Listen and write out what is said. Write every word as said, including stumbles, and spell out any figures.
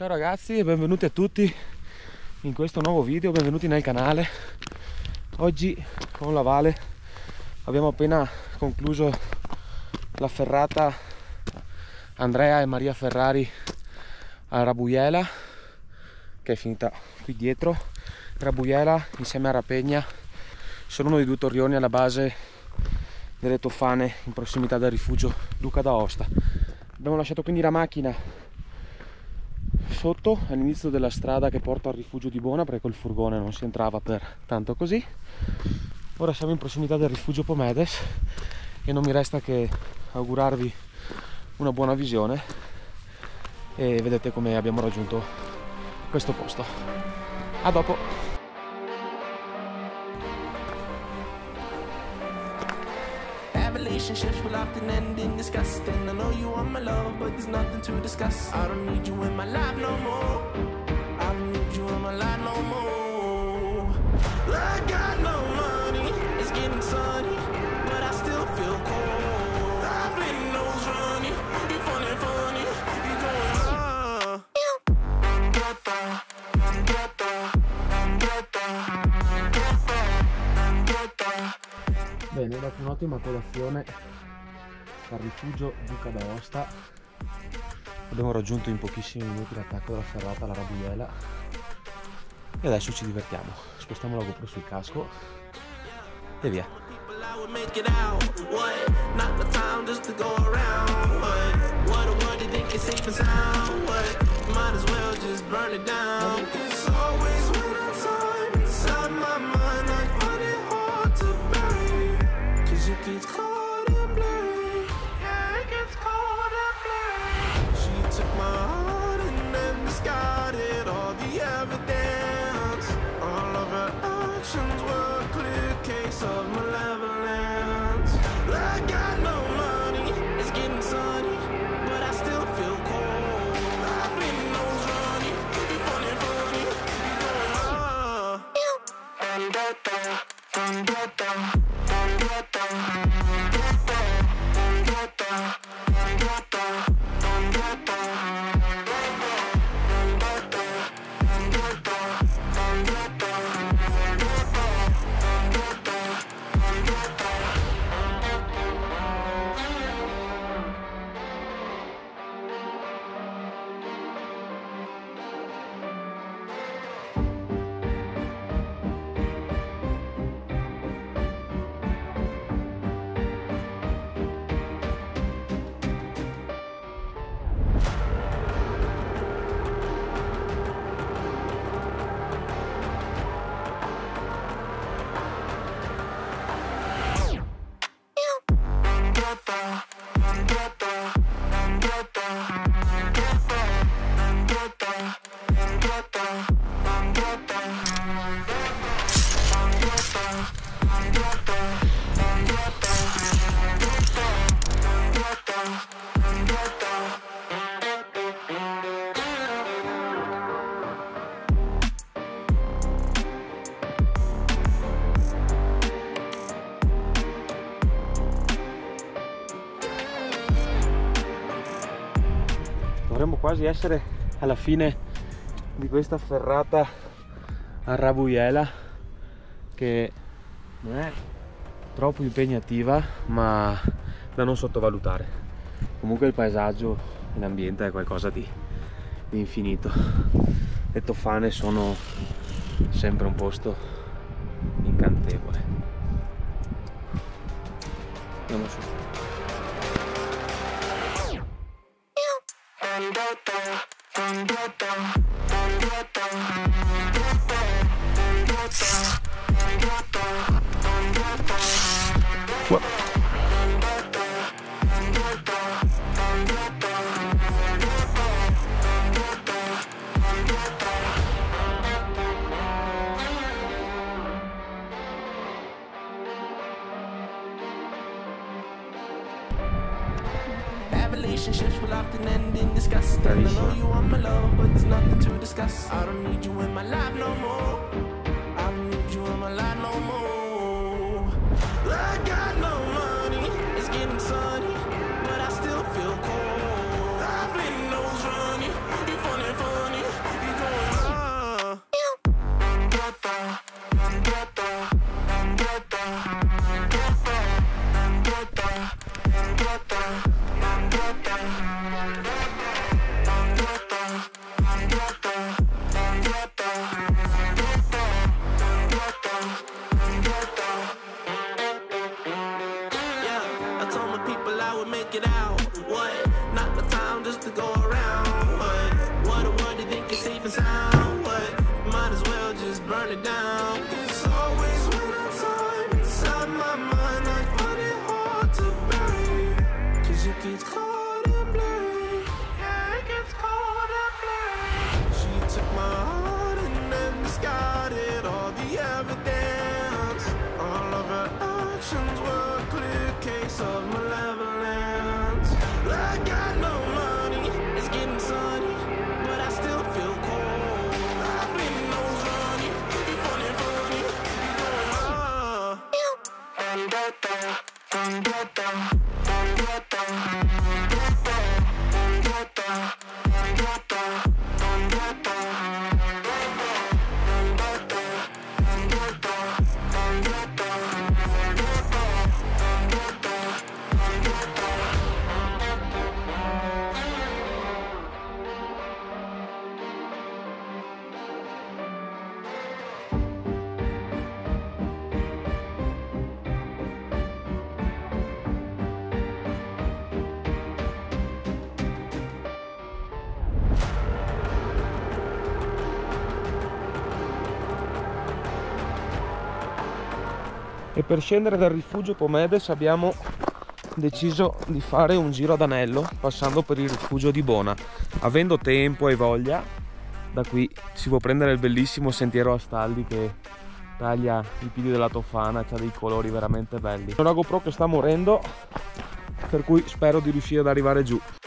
Ciao ragazzi e benvenuti a tutti in questo nuovo video, benvenuti nel canale. Oggi con la Vale abbiamo appena concluso la ferrata Andrea e Maria Ferrari a Rabujela, che è finita qui dietro. Rabujela insieme a Rapegna sono uno dei due torrioni alla base delle Tofane in prossimità del rifugio Duca d'Aosta. Abbiamo lasciato quindi la macchina sotto all'inizio della strada che porta al rifugio di Bona, perché col furgone non si entrava per tanto così. Ora siamo in prossimità del rifugio Pomedes e non mi resta che augurarvi una buona visione e vedete come abbiamo raggiunto questo posto. A dopo! Relationships will often end in disgust, and I know you want my love, but there's nothing to discuss. I don't need you in my life no more. I don't need you in my life no more. I got no money, it's getting sunny, but I still feel cold. I've been nose running, you funny, funny, you going ah. Bene, dopo un'ottima colazione al rifugio Duca d'Aosta abbiamo raggiunto in pochissimi minuti l'attacco della ferrata alla Rabujela e adesso ci divertiamo. Spostiamo la GoPro sul casco e via. It gets cold and blurry, yeah, it gets cold and blurry. She took my heart and then discarded all the evidence. All of her actions were a clear case of malevolence. I got no money, it's getting sunny, but I still feel cold. I've been nose running, you funny, funny, you going ah. Vendetta, vendetta. Dovremmo quasi essere alla fine di questa ferrata a Rabujela, che non è troppo impegnativa ma da non sottovalutare. Comunque il paesaggio e l'ambiente è qualcosa di, di infinito. Le Tofane sono sempre un posto incantevole. Andiamo su. What? Relationships will often end in disgust, and I know you want my love, but there's nothing to discuss. I don't need you in my life no more. I don't need you in my life no more. I got no money, it's getting sunny, but I still feel cold. I've been nose running, you funny, funny. it down. It's always wintertime inside my mind. I find it hard to bury, cause it gets cold and blurry. Yeah, it gets cold and blurry. She took my heart and then discarded all the evidence. All of her actions were a clear case of malevolence. I got no money, it's getting sunny, but I still feel cold. I've been no honey, funny, funny. Ah. E per scendere dal rifugio Pomedes abbiamo deciso di fare un giro ad anello passando per il rifugio di Bona. Avendo tempo e voglia, da qui si può prendere il bellissimo sentiero a Staldi che taglia i piedi della Tofana, c'ha dei colori veramente belli. C'è una GoPro che sta morendo, per cui spero di riuscire ad arrivare giù.